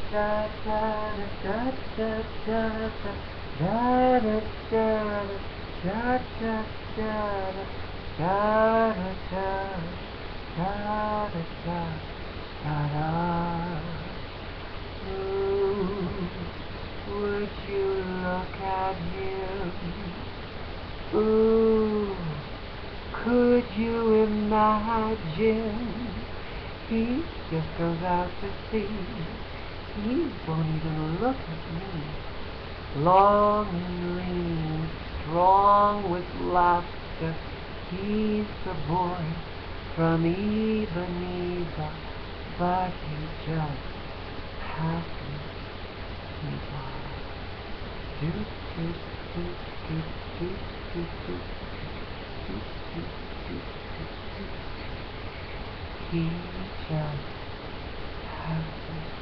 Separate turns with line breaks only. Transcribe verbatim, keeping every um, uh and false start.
da da da da da da da da da da da da da da da. Would you look at him? Ooh, could you imagine? He just goes out to sea. He won't even look at me. Long and lean, strong with laughter, he's the boy from Ipanema, but he just passes me by. Doot, doot, doot, doot, doot, doot, doot, doot, doot, doot, doot, doot. He just passes